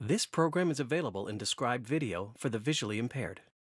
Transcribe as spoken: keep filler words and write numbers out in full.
This program is available in described video for the visually impaired.